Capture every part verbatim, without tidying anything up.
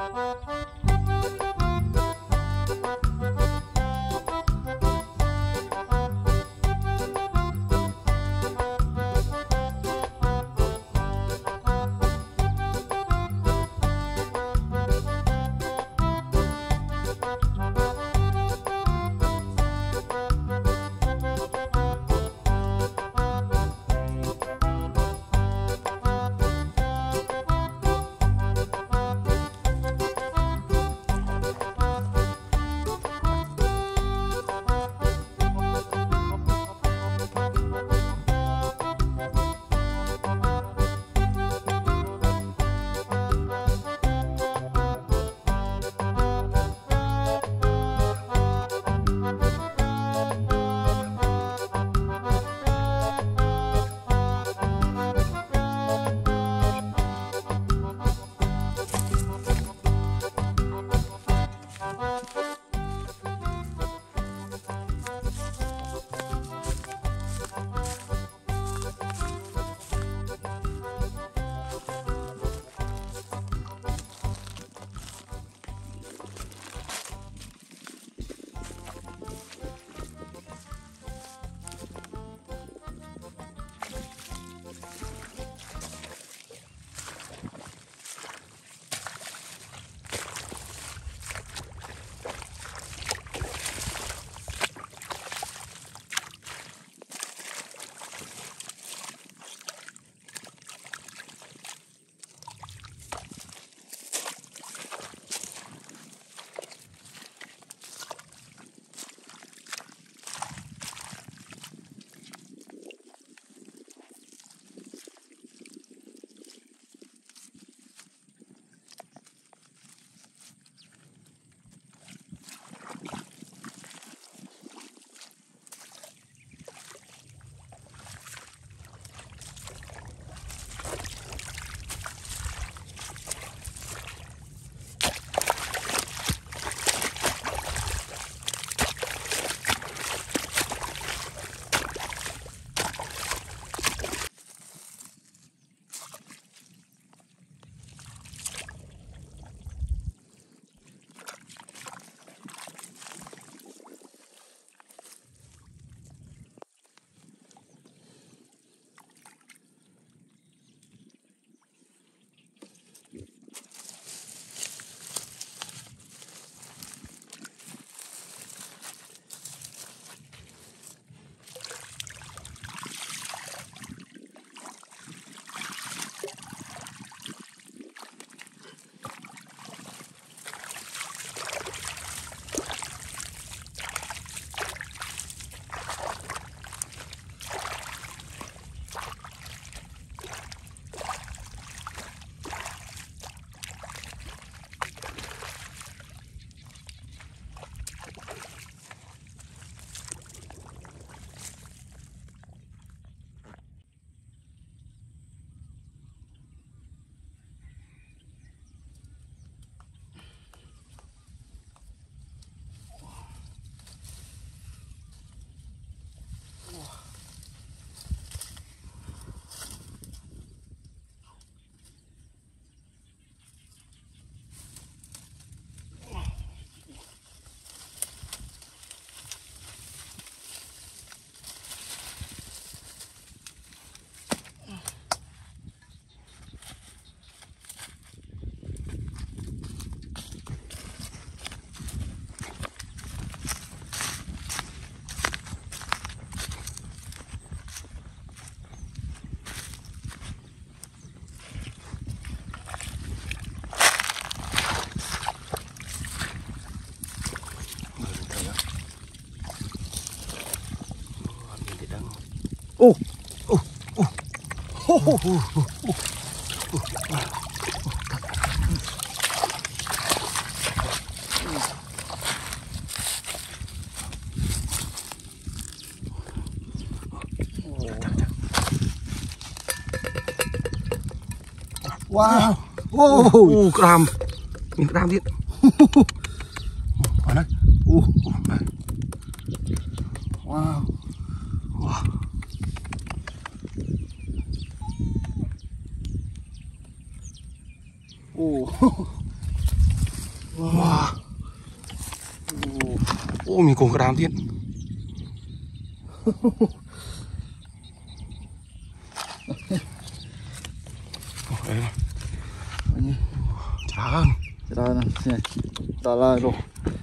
โอ้โอ้โอ้โอ้โหว้าวโอ้กรามมีกรามที่เอานะโอ้ว้าวว้าวโอ้ Wow. Ô, mình cùng cái đámទៀត. Đấy này. Chán. Chán này. Đó là rồi.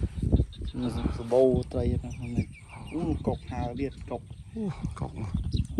Bầu tây này. Cọc hà điệt cọc. Cọc.